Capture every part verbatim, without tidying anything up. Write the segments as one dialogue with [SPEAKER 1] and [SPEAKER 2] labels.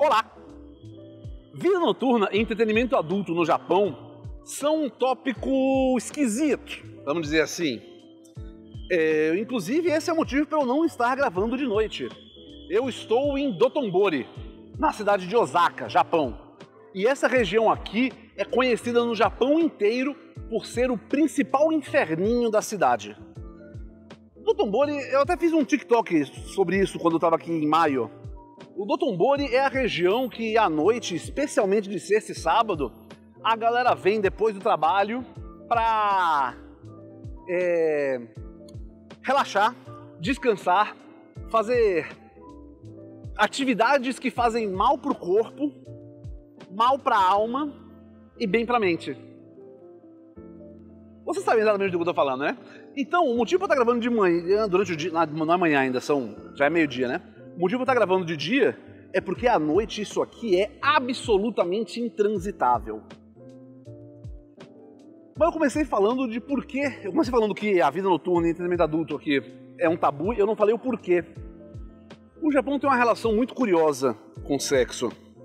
[SPEAKER 1] Olá! Vida noturna e entretenimento adulto no Japão são um tópico esquisito, vamos dizer assim. É, inclusive, esse é o motivo para eu não estar gravando de noite. Eu estou em Dotonbori, na cidade de Osaka, Japão. E essa região aqui é conhecida no Japão inteiro por ser o principal inferninho da cidade. Dotonbori, eu até fiz um TikTok sobre isso quando eu estava aqui em maio. O Dotonbori é a região que à noite, especialmente de sexta e sábado, a galera vem depois do trabalho pra é, relaxar, descansar, fazer atividades que fazem mal pro corpo, mal pra alma e bem pra mente. Você sabe exatamente do que eu tô falando, né? Então, o motivo pra eu estar gravando de manhã, durante o dia, não é manhã ainda, são, já é meio-dia, né? O motivo pra eu estar gravando de dia é porque à noite isso aqui é absolutamente intransitável. Mas eu comecei falando de porquê. Eu comecei falando que a vida noturna e entretenimento adulto aqui é um tabu e eu não falei o porquê. O Japão tem uma relação muito curiosa com sexo.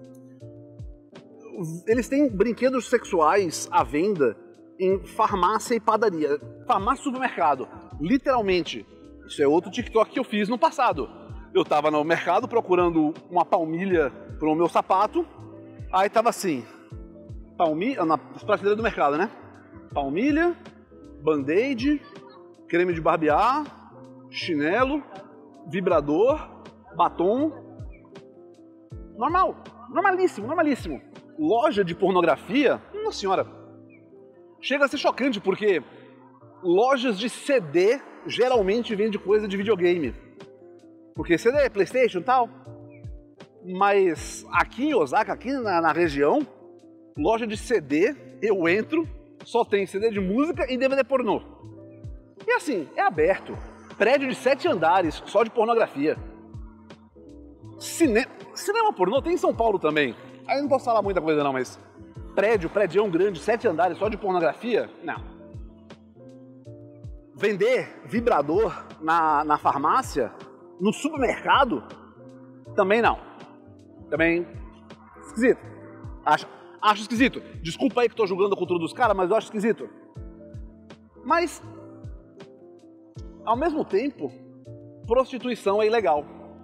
[SPEAKER 1] Eles têm brinquedos sexuais à venda em farmácia e padaria. Farmácia e supermercado. Literalmente. Isso é outro TikTok que eu fiz no passado. Eu tava no mercado procurando uma palmilha pro meu sapato. Aí tava assim. Palmilha. Na prateleira do mercado, né? Palmilha, band-aid, creme de barbear, chinelo, vibrador, batom. Normal. Normalíssimo, normalíssimo. Loja de pornografia, nossa senhora. Chega a ser chocante porque lojas de C D geralmente vendem coisa de videogame. Porque C D, PlayStation e tal. Mas aqui em Osaka, aqui na, na região, loja de C D, eu entro, só tem C D de música e D V D pornô. E assim, é aberto. Prédio de sete andares, só de pornografia. Cine... Cinema pornô tem em São Paulo também. Aí não posso falar muita coisa não, mas... Prédio, prédio grande, sete andares, só de pornografia? Não. Vender vibrador na, na farmácia, no supermercado? Também não. Também... Esquisito. Acho, acho esquisito. Desculpa aí que tô julgando a cultura dos caras, mas eu acho esquisito. Mas... Ao mesmo tempo, prostituição é ilegal.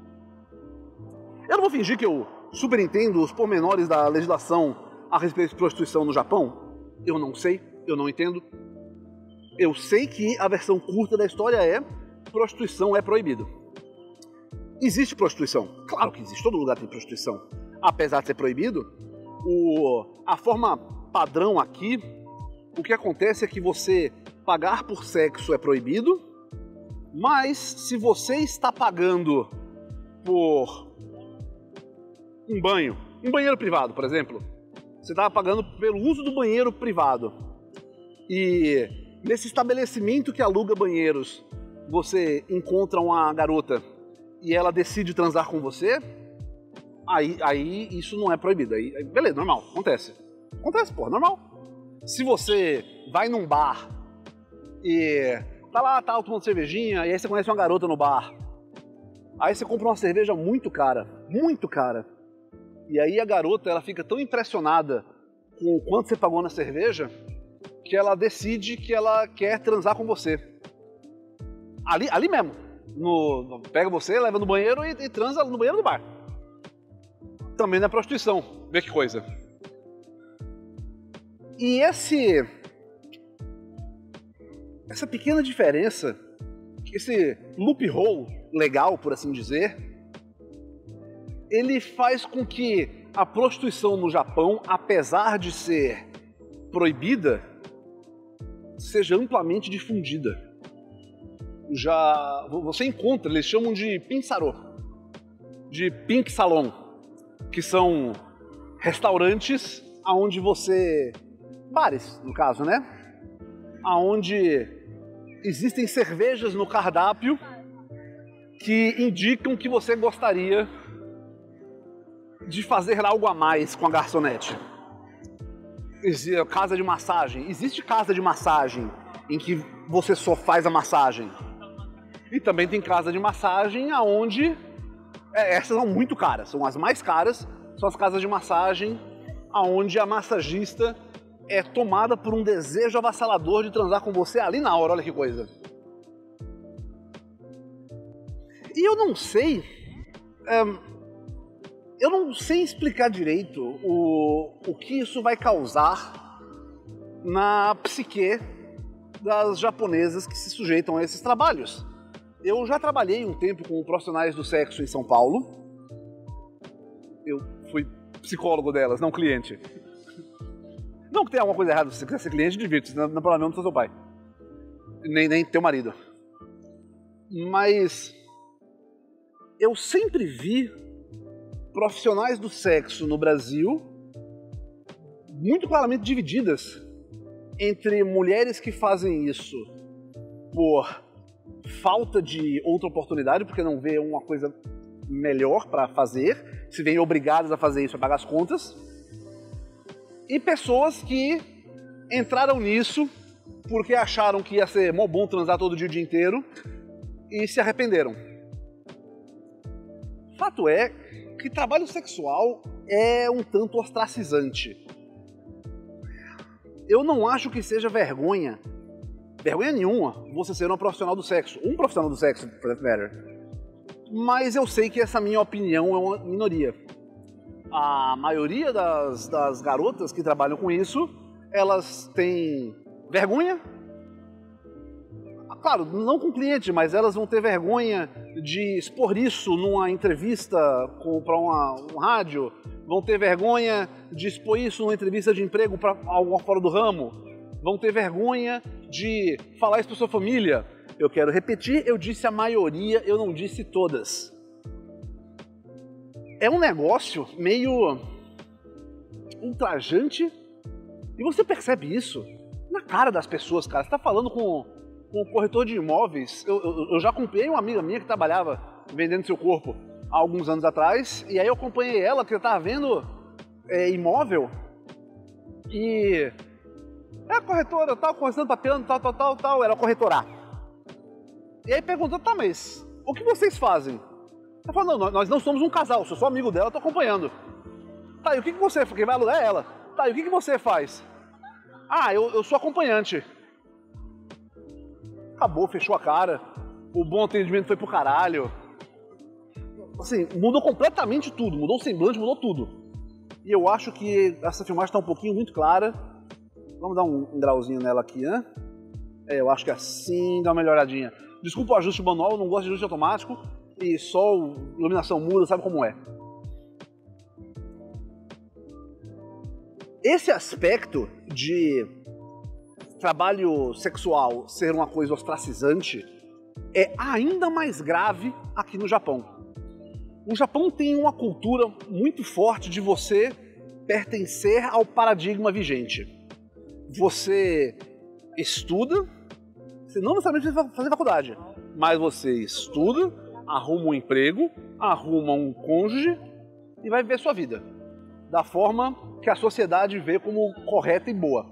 [SPEAKER 1] Eu não vou fingir que eu super entendo os pormenores da legislação a respeito de prostituição no Japão. Eu não sei, eu não entendo. Eu sei que a versão curta da história é: prostituição é proibido. Existe prostituição? Claro que existe, todo lugar tem prostituição. Apesar de ser proibido, o, a forma padrão aqui, o que acontece é que você pagar por sexo é proibido, mas se você está pagando por um banho, um banheiro privado, por exemplo, você está pagando pelo uso do banheiro privado, e nesse estabelecimento que aluga banheiros, você encontra uma garota e ela decide transar com você, aí, aí isso não é proibido. Aí, aí, beleza, normal, acontece. Acontece, porra, normal. Se você vai num bar e tá lá, tá tomando cervejinha, e aí você conhece uma garota no bar, aí você compra uma cerveja muito cara, muito cara, e aí a garota ela fica tão impressionada com o quanto você pagou na cerveja, que ela decide que ela quer transar com você. Ali, ali mesmo. No, no, pega você, leva no banheiro e, e transa no banheiro do bar. Também não é prostituição. Vê que coisa. E esse... Essa pequena diferença, esse loophole legal, por assim dizer, ele faz com que a prostituição no Japão, apesar de ser proibida, seja amplamente difundida. Já você encontra, eles chamam de pinsarô, de pink salon, que são restaurantes aonde você, bares no caso, né? Aonde existem cervejas no cardápio que indicam que você gostaria de fazer algo a mais com a garçonete. Casa de massagem. Existe casa de massagem em que você só faz a massagem. E também tem casa de massagem aonde... É, essas são muito caras, são as mais caras, são as casas de massagem, onde a massagista é tomada por um desejo avassalador de transar com você ali na hora, olha que coisa. E eu não sei, um, eu não sei explicar direito o, o que isso vai causar na psique das japonesas que se sujeitam a esses trabalhos. Eu já trabalhei um tempo com profissionais do sexo em São Paulo. Eu fui psicólogo delas, não cliente. Não que tenha alguma coisa errada, se você quiser ser cliente, divirta-se, não, não problema, não sou seu pai. Nem, nem teu marido. Mas eu sempre vi profissionais do sexo no Brasil muito claramente divididas entre mulheres que fazem isso por falta de outra oportunidade, porque não vê uma coisa melhor para fazer, se veem obrigadas a fazer isso para pagar as contas, e pessoas que entraram nisso porque acharam que ia ser mó bom transar todo dia o dia inteiro e se arrependeram. Fato é que trabalho sexual é um tanto ostracizante. Eu não acho que seja vergonha, vergonha nenhuma, você ser um profissional do sexo, um profissional do sexo, for that matter. Mas eu sei que essa minha opinião é uma minoria. A maioria das, das garotas que trabalham com isso, elas têm vergonha. Claro, não com cliente, mas elas vão ter vergonha de expor isso numa entrevista para um rádio, vão ter vergonha de expor isso numa entrevista de emprego para alguma fora do ramo, vão ter vergonha de falar isso para sua família. Eu quero repetir, eu disse a maioria, eu não disse todas. É um negócio meio ultrajante e você percebe isso na cara das pessoas, cara. Você está falando com, com um corretor de imóveis. Eu, eu, eu já acompanhei uma amiga minha que trabalhava vendendo seu corpo há alguns anos atrás, e aí eu acompanhei ela, que eu estava vendo é, imóvel, e é a corretora, tal, conversando, papeando, tal, tal, tal, tal, era a corretora A. E aí perguntou, tá, mas o que vocês fazem? Ela falou, não, nós não somos um casal, eu sou só amigo dela, tô acompanhando. Tá, e o que, que você, quem vai alugar é ela. Tá, e o que, que você faz? Ah, eu, eu sou acompanhante. Acabou, fechou a cara, o bom atendimento foi pro caralho. Assim, mudou completamente tudo, mudou o semblante, mudou tudo. E eu acho que essa filmagem está um pouquinho muito clara. Vamos dar um, um grauzinho nela aqui, né? É, eu acho que assim dá uma melhoradinha. Desculpa o ajuste manual, eu não gosto de ajuste automático. E sol, iluminação muda, sabe como é. Esse aspecto de trabalho sexual ser uma coisa ostracizante é ainda mais grave aqui no Japão. O Japão tem uma cultura muito forte de você pertencer ao paradigma vigente. Você estuda, você não necessariamente precisa fazer faculdade, mas você estuda, arruma um emprego, arruma um cônjuge e vai viver sua vida da forma que a sociedade vê como correta e boa.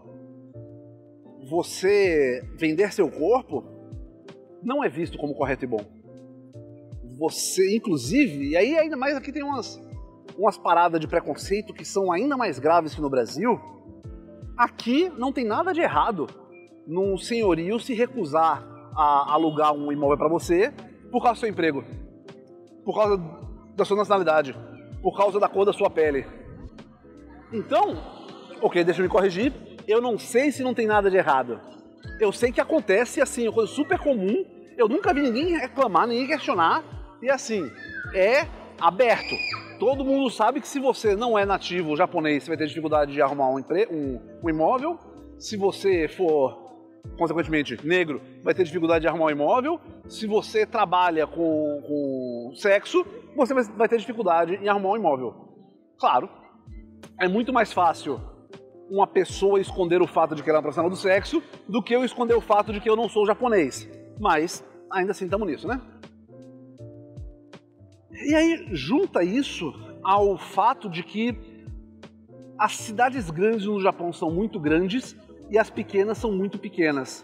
[SPEAKER 1] Você vender seu corpo não é visto como correto e bom. Você, inclusive, e aí ainda mais aqui tem umas, umas paradas de preconceito que são ainda mais graves que no Brasil. Aqui não tem nada de errado num senhorio se recusar a alugar um imóvel para você por causa do seu emprego, por causa da sua nacionalidade, por causa da cor da sua pele. Então, ok, deixa eu me corrigir, eu não sei se não tem nada de errado. Eu sei que acontece assim, é uma coisa super comum, eu nunca vi ninguém reclamar, ninguém questionar, e assim, é aberto. Todo mundo sabe que se você não é nativo japonês, você vai ter dificuldade de arrumar um, empre... um, um imóvel. Se você for, consequentemente, negro, vai ter dificuldade de arrumar um imóvel. Se você trabalha com, com sexo, você vai ter dificuldade em arrumar um imóvel. Claro, é muito mais fácil uma pessoa esconder o fato de que ela é uma profissional do sexo do que eu esconder o fato de que eu não sou japonês. Mas, ainda assim, estamos nisso, né? E aí, junta isso ao fato de que as cidades grandes no Japão são muito grandes e as pequenas são muito pequenas.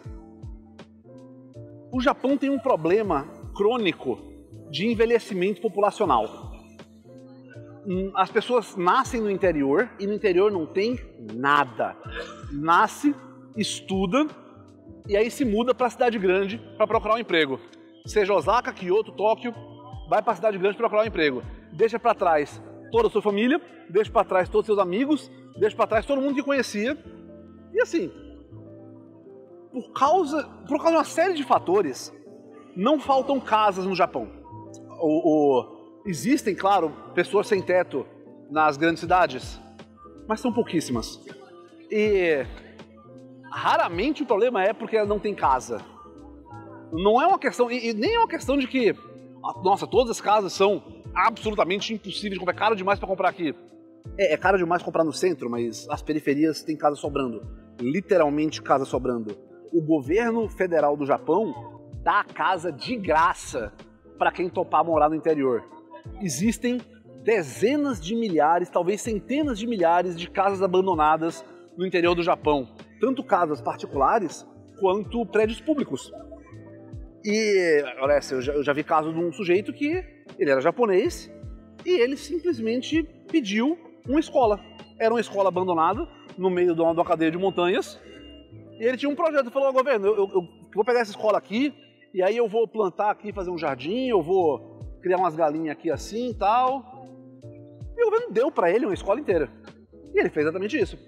[SPEAKER 1] O Japão tem um problema crônico de envelhecimento populacional. as pessoas nascem no interior e no interior não tem nada. Nasce, estuda e aí se muda para a cidade grande para procurar um emprego. Seja Osaka, Kyoto, Tóquio, vai para a cidade grande procurar um emprego. Deixa para trás toda a sua família, deixa para trás todos os seus amigos, deixa para trás todo mundo que conhecia. E assim, por causa, por causa de uma série de fatores, não faltam casas no Japão. O, o, existem, claro, pessoas sem teto nas grandes cidades, mas são pouquíssimas. E raramente o problema é porque ela não tem casa. Não é uma questão, e, e nem é uma questão de que, nossa, todas as casas são absolutamente impossíveis de comprar, é caro demais para comprar aqui. É, é caro demais comprar no centro, mas as periferias têm casa sobrando. Literalmente casa sobrando. O governo federal do Japão dá a casa de graça para quem topar morar no interior. Existem dezenas de milhares, talvez centenas de milhares de casas abandonadas no interior do Japão. Tanto casas particulares quanto prédios públicos. E, olha, eu já, eu já vi caso de um sujeito que ele era japonês e ele simplesmente pediu uma escola. Era uma escola abandonada no meio de uma, de uma cadeia de montanhas. E ele tinha um projeto, falou, governo, eu, eu, eu vou pegar essa escola aqui e aí eu vou plantar aqui, fazer um jardim, eu vou criar umas galinhas aqui assim e tal. E o governo deu para ele uma escola inteira. E ele fez exatamente isso.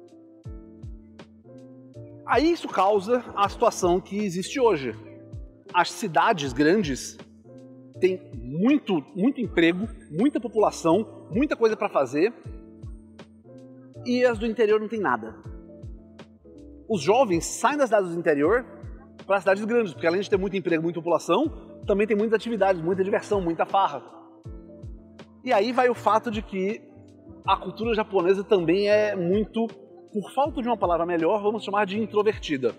[SPEAKER 1] Aí isso causa a situação que existe hoje. As cidades grandes têm muito, muito emprego, muita população, muita coisa para fazer, e as do interior não tem nada. Os jovens saem das cidades do interior para as cidades grandes, porque além de ter muito emprego, muita população, também tem muitas atividades, muita diversão, muita farra. E aí vai o fato de que a cultura japonesa também é muito, por falta de uma palavra melhor, vamos chamar de introvertida.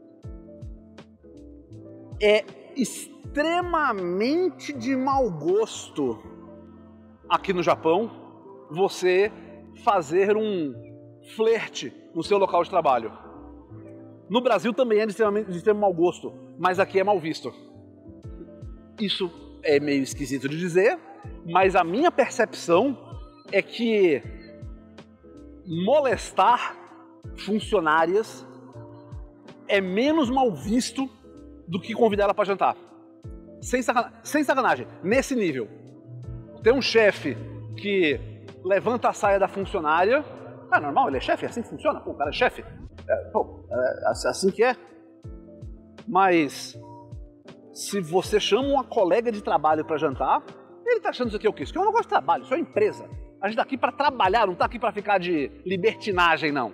[SPEAKER 1] É extremamente de mau gosto aqui no Japão você fazer um flerte no seu local de trabalho. No Brasil também é de extremamente de extremo mau gosto, mas aqui é mal visto. Isso é meio esquisito de dizer, mas a minha percepção é que molestar funcionárias é menos mal visto do que convidar ela para jantar. Sem, sacana... Sem sacanagem, nesse nível. Tem um chefe que levanta a saia da funcionária. Ah, normal, ele é chefe, é assim que funciona. Pô, o cara é chefe. É, pô, é assim que é. Mas se você chama uma colega de trabalho para jantar, ele tá achando isso aqui o quê? Isso aqui é um negócio de trabalho, isso é uma empresa. A gente tá aqui para trabalhar, não tá aqui para ficar de libertinagem, não.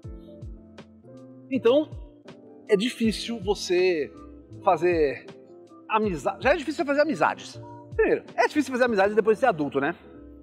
[SPEAKER 1] Então, é difícil você fazer amizade. Já é difícil fazer amizades. Primeiro, é difícil fazer amizades depois de ser adulto, né?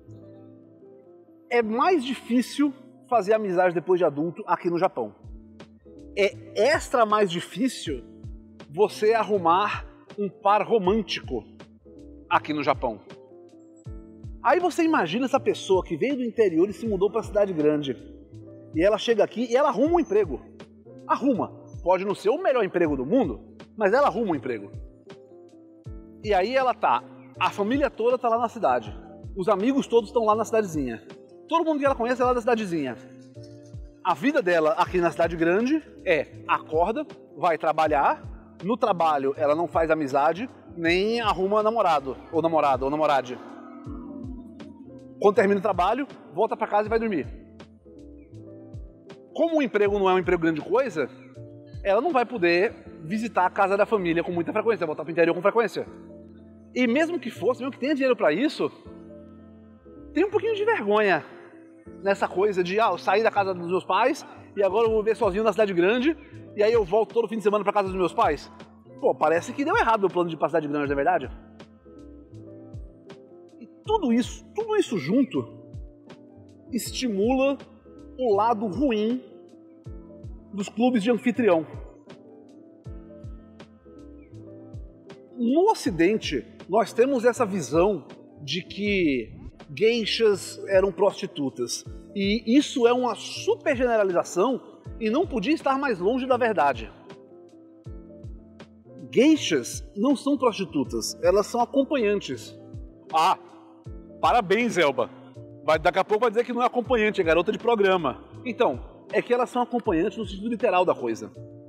[SPEAKER 1] É mais difícil fazer amizade depois de adulto aqui no Japão. É extra mais difícil você arrumar um par romântico aqui no Japão. Aí você imagina essa pessoa que veio do interior e se mudou para a cidade grande. E ela chega aqui e ela arruma um emprego. Arruma. Pode não ser o melhor emprego do mundo, mas ela arruma um emprego. E aí ela tá, a família toda tá lá na cidade. Os amigos todos estão lá na cidadezinha. Todo mundo que ela conhece é lá da cidadezinha. A vida dela aqui na cidade grande é, acorda, vai trabalhar, no trabalho ela não faz amizade, nem arruma namorado, ou namorada, ou namorade. Quando termina o trabalho, volta pra casa e vai dormir. Como o emprego não é um emprego grande coisa, ela não vai poder visitar a casa da família com muita frequência, voltar pro interior com frequência. E mesmo que fosse, mesmo que tenha dinheiro para isso, tem um pouquinho de vergonha nessa coisa de, ah, eu saí da casa dos meus pais e agora eu vou viver sozinho na cidade grande e aí eu volto todo fim de semana para casa dos meus pais. Pô, parece que deu errado o plano de ir pra cidade grande, não é verdade? E tudo isso, tudo isso junto estimula o lado ruim dos clubes de anfitrião. No Ocidente, nós temos essa visão de que geishas eram prostitutas. E isso é uma super generalização e não podia estar mais longe da verdade. Geishas não são prostitutas, elas são acompanhantes. Ah, parabéns, Elba. Vai, daqui a pouco vai dizer que não é acompanhante, é garota de programa. Então, é que elas são acompanhantes no sentido literal da coisa.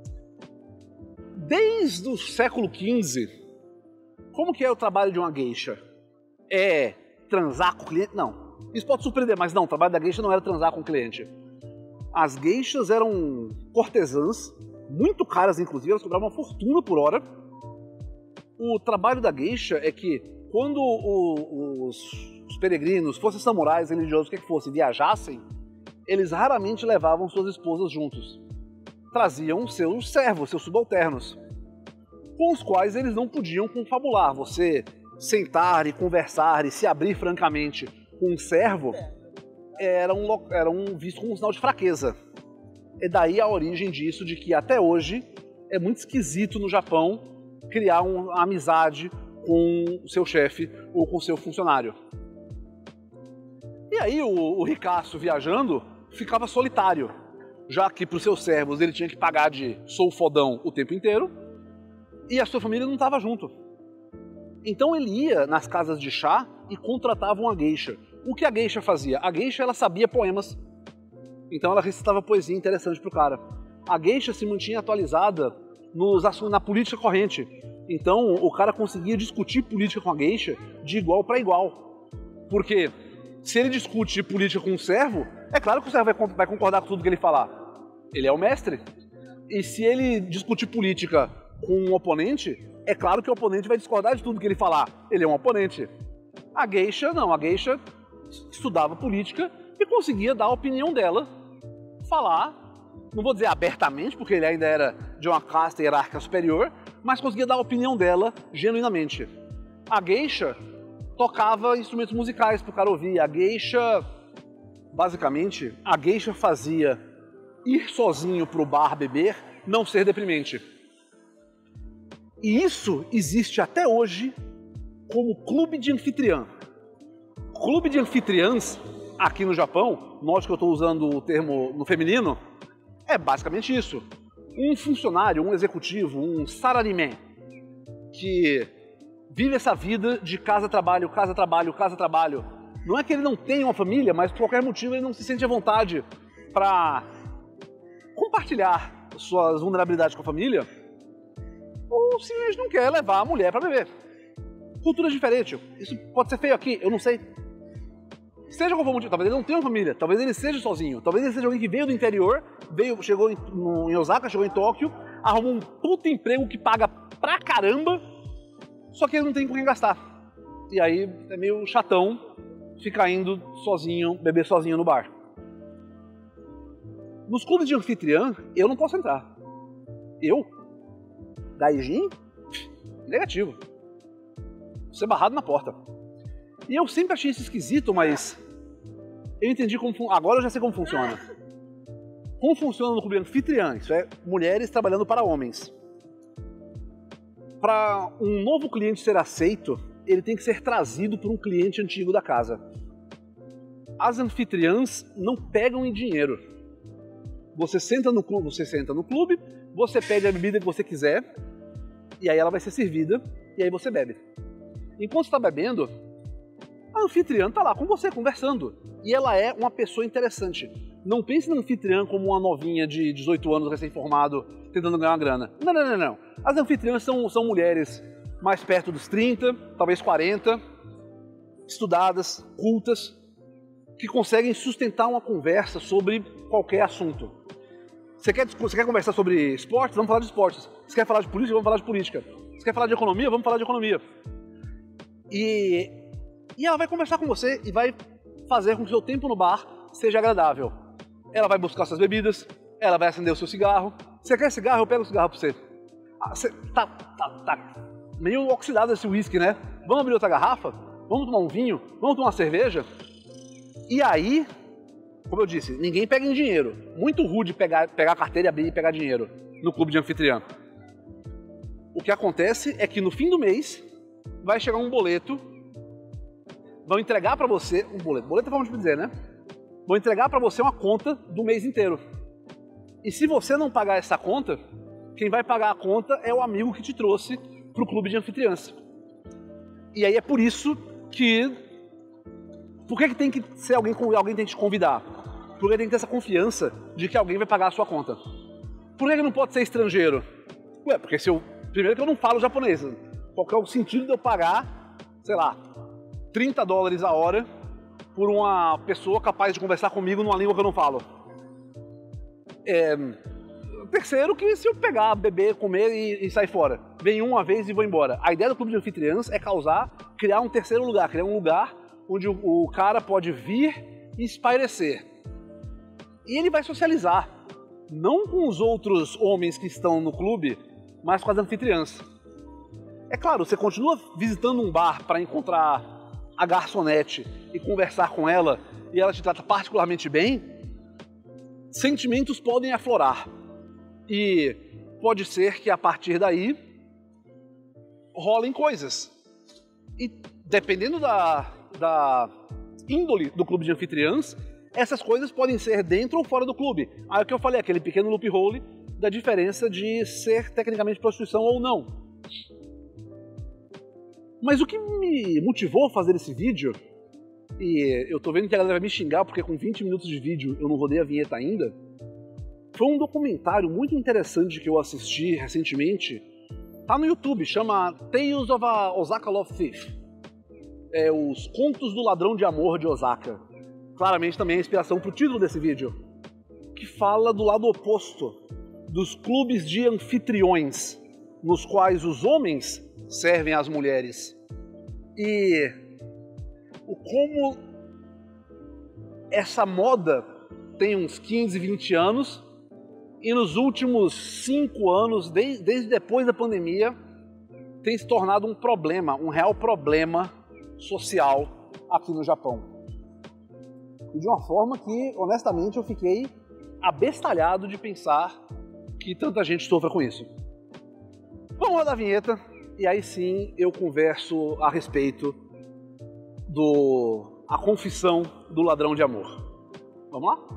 [SPEAKER 1] Desde o século quinze, como que é o trabalho de uma geisha? É transar com o cliente? Não. Isso pode surpreender, mas não, o trabalho da geisha não era transar com o cliente. As geishas eram cortesãs, muito caras inclusive, elas cobravam uma fortuna por hora. O trabalho da geisha é que quando o, os, os peregrinos, fossem samurais, religiosos, o que, é que fosse, viajassem, eles raramente levavam suas esposas juntos. Traziam seus servos, seus subalternos, com os quais eles não podiam confabular. Você sentar e conversar e se abrir francamente com um servo era, um, era um, visto como um sinal de fraqueza. É daí a origem disso, de que até hoje é muito esquisito no Japão criar uma amizade com o seu chefe ou com o seu funcionário. E aí o, o ricaço viajando ficava solitário, já que para os seus servos ele tinha que pagar de sou fodão o tempo inteiro e a sua família não estava junto. Então ele ia nas casas de chá e contratava uma geisha. O que a geisha fazia? A geisha ela sabia poemas, então ela recitava poesia interessante para o cara. A geisha se mantinha atualizada nos assuntos, na política corrente. Então o cara conseguia discutir política com a geisha de igual para igual. Porque se ele discute política com um servo, é claro que o servo vai, vai concordar com tudo que ele falar. Ele é o mestre. E se ele discutir política com um oponente, é claro que o oponente vai discordar de tudo que ele falar. Ele é um oponente. A geisha não, a geisha estudava política e conseguia dar a opinião dela, falar, não vou dizer abertamente, porque ele ainda era de uma casta hierárquica superior, mas conseguia dar a opinião dela genuinamente. A geisha tocava instrumentos musicais para o cara ouvir. A geisha, basicamente, a geisha fazia ir sozinho para o bar beber não ser deprimente. E isso existe até hoje como clube de anfitriã. Clube de anfitriãs, aqui no Japão, note que eu estou usando o termo no feminino, é basicamente isso. Um funcionário, um executivo, um salaryman, que vive essa vida de casa-trabalho, casa-trabalho, casa-trabalho. Não é que ele não tenha uma família, mas por qualquer motivo ele não se sente à vontade para compartilhar suas vulnerabilidades com a família, ou simplesmente não quer levar a mulher para beber. Cultura diferente. Isso pode ser feio aqui, eu não sei. Seja qual for o motivo, talvez ele não tenha uma família, talvez ele seja sozinho, talvez ele seja alguém que veio do interior, veio, chegou em, no, em Osaka, chegou em Tóquio, arrumou um puto emprego que paga pra caramba, só que ele não tem com quem gastar. E aí é meio chatão ficar indo sozinho, beber sozinho no bar. Nos clubes de anfitriã, eu não posso entrar. Eu? Gaijin? Negativo. Vou ser barrado na porta. E eu sempre achei isso esquisito, mas eu entendi como... Fun... Agora eu já sei como funciona. Como funciona no clube de anfitriã? Isso é mulheres trabalhando para homens. Para um novo cliente ser aceito, ele tem que ser trazido por um cliente antigo da casa. As anfitriãs não pegam em dinheiro. Você senta no clube, você senta no clube, você pede a bebida que você quiser, e aí ela vai ser servida, e aí você bebe. Enquanto você está bebendo, a anfitriã está lá com você, conversando. E ela é uma pessoa interessante. Não pense na anfitriã como uma novinha de dezoito anos, recém-formado, tentando ganhar uma grana. Não, não, não, não. As anfitriãs são, são mulheres mais perto dos trinta, talvez quarenta, estudadas, cultas, que conseguem sustentar uma conversa sobre qualquer assunto. Você quer, você quer conversar sobre esportes? Vamos falar de esportes. Você quer falar de política? Vamos falar de política. Você quer falar de economia? Vamos falar de economia. E, e ela vai conversar com você e vai fazer com que o seu tempo no bar seja agradável. Ela vai buscar suas bebidas, ela vai acender o seu cigarro. Você quer cigarro? Eu pego o cigarro pra você. Ah, você tá, tá, tá meio oxidado esse whisky, né? Vamos abrir outra garrafa? Vamos tomar um vinho? Vamos tomar uma cerveja? E aí, como eu disse, ninguém pega em dinheiro. Muito rude pegar, pegar a carteira e abrir e pegar dinheiro no clube de anfitriã. O que acontece é que no fim do mês vai chegar um boleto, vão entregar para você, um boleto, boleto é forma de dizer, né? Vão entregar para você uma conta do mês inteiro. E se você não pagar essa conta, quem vai pagar a conta é o amigo que te trouxe para o clube de anfitriãs. E aí é por isso que Por que, que tem que ser alguém, alguém tem que te convidar? Porque tem que ter essa confiança de que alguém vai pagar a sua conta. Por que, que não pode ser estrangeiro? Ué, porque se eu... Primeiro que eu não falo japonês. Qual que é o sentido de eu pagar, sei lá, trinta dólares a hora por uma pessoa capaz de conversar comigo numa língua que eu não falo? É... Terceiro, que se eu pegar, beber, comer e, e sair fora, vem uma vez e vou embora. A ideia do clube de anfitriãs é causar, criar um terceiro lugar, criar um lugar onde o, o cara pode vir e espairecer. E ele vai socializar, não com os outros homens que estão no clube, mas com as anfitriãs. É claro, você continua visitando um bar para encontrar a garçonete e conversar com ela, e ela te trata particularmente bem, sentimentos podem aflorar. E pode ser que a partir daí rolem coisas. E dependendo da, da índole do clube de anfitriãs, essas coisas podem ser dentro ou fora do clube. Aí é o que eu falei, aquele pequeno loophole da diferença de ser tecnicamente prostituição ou não. Mas o que me motivou a fazer esse vídeo, e eu tô vendo que a galera vai me xingar porque com vinte minutos de vídeo eu não rodei a vinheta ainda, foi um documentário muito interessante que eu assisti recentemente. Tá no YouTube, chama Tales of a Osaka Love Thief. É os Contos do Ladrão de Amor de Osaka. Claramente também é a inspiração pro título desse vídeo. Que fala do lado oposto dos clubes de anfitriões, nos quais os homens servem às mulheres. E o como essa moda tem uns quinze, vinte anos, e nos últimos cinco anos, desde, desde depois da pandemia, tem se tornado um problema, um real problema social aqui no Japão. E de uma forma que, honestamente, eu fiquei abestalhado de pensar que tanta gente sofra com isso. Vamos rodar a vinheta, e aí sim eu converso a respeito do a confissão do ladrão de amor. Vamos lá?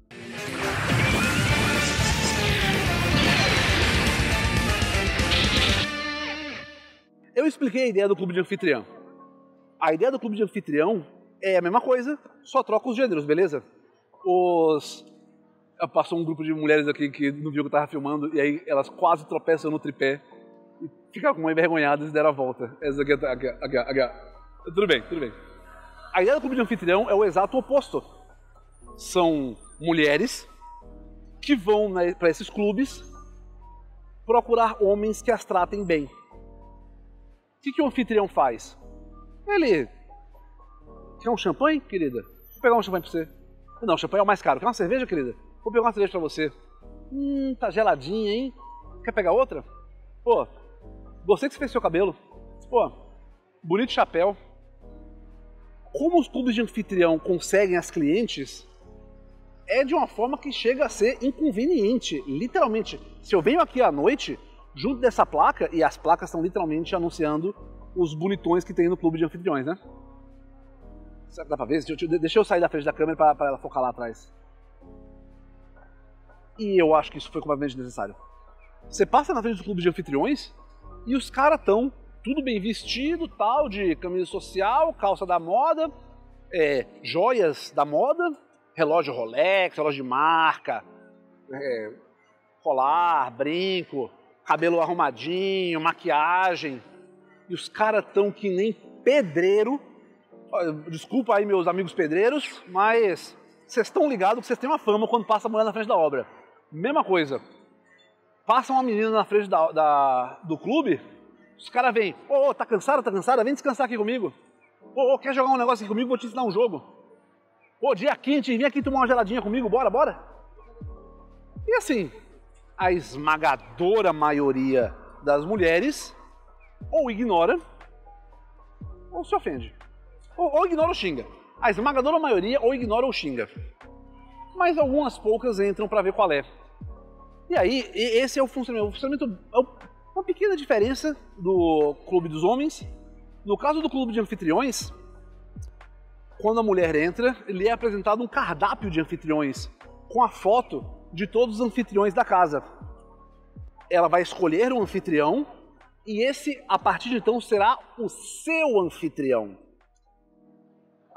[SPEAKER 1] Eu expliquei a ideia do clube de anfitrião. A ideia do clube de anfitrião é a mesma coisa, só troca os gêneros, beleza? Os... Passou um grupo de mulheres aqui que não viu que eu tava filmando, e aí elas quase tropeçam no tripé e ficaram envergonhadas e deram a volta. Essa aqui, aqui, aqui, aqui. Tudo bem, tudo bem. A ideia do clube de anfitrião é o exato oposto. São mulheres que vão, né, para esses clubes procurar homens que as tratem bem. O que, que o anfitrião faz? Ele... Quer um champanhe, querida? Vou pegar um champanhe pra você. Não, o champanhe é o mais caro. Quer uma cerveja, querida? Vou pegar uma cerveja pra você. Hum, tá geladinha, hein? Quer pegar outra? Pô, gostei que você fez seu cabelo. Pô, bonito chapéu. Como os clubes de anfitrião conseguem as clientes é de uma forma que chega a ser inconveniente. Literalmente, se eu venho aqui à noite, junto dessa placa, e as placas estão literalmente anunciando os bonitões que tem no clube de anfitriões, né? Dá pra ver? Deixa eu, deixa eu sair da frente da câmera pra, pra ela focar lá atrás. E eu acho que isso foi completamente necessário. Você passa na frente do clube de anfitriões e os caras estão tudo bem vestido, tal, de camisa social, calça da moda, é, joias da moda, relógio Rolex, relógio de marca, é, colar, brinco, cabelo arrumadinho, maquiagem. E os caras estão que nem pedreiro. Desculpa aí meus amigos pedreiros, mas vocês estão ligados que vocês têm uma fama quando passa a mulher na frente da obra. Mesma coisa. Passa uma menina na frente da, da, do clube, os caras vêm. Ô, oh, tá cansada, tá cansada? Vem descansar aqui comigo. Ô, oh, oh, quer jogar um negócio aqui comigo? Vou te ensinar um jogo. Ô, oh, dia quente, vem aqui tomar uma geladinha comigo, bora, bora. E assim, a esmagadora maioria das mulheres ou ignora ou se ofende. Ou, ou ignora ou xinga. A esmagadora maioria ou ignora ou xinga. Mas algumas poucas entram para ver qual é. E aí, esse é o funcionamento. O funcionamento é uma pequena diferença do clube dos homens. No caso do clube de anfitriões, quando a mulher entra, lhe é apresentado um cardápio de anfitriões com a foto de todos os anfitriões da casa. Ela vai escolher um anfitrião e esse, a partir de então, será o seu anfitrião.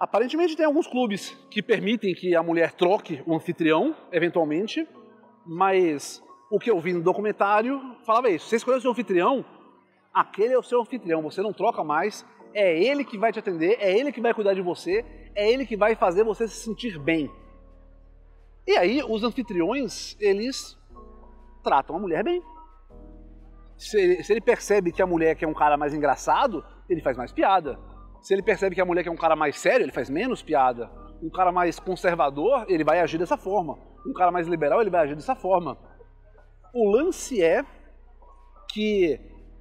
[SPEAKER 1] Aparentemente tem alguns clubes que permitem que a mulher troque o anfitrião, eventualmente, mas o que eu vi no documentário falava isso. Você escolheu o seu anfitrião, aquele é o seu anfitrião, você não troca mais, é ele que vai te atender, é ele que vai cuidar de você, é ele que vai fazer você se sentir bem. E aí os anfitriões, eles tratam a mulher bem. Se ele, se ele percebe que a mulher quer um cara mais engraçado, ele faz mais piada. Se ele percebe que a mulher quer um cara mais sério, ele faz menos piada. Um cara mais conservador, ele vai agir dessa forma. Um cara mais liberal, ele vai agir dessa forma. O lance é que...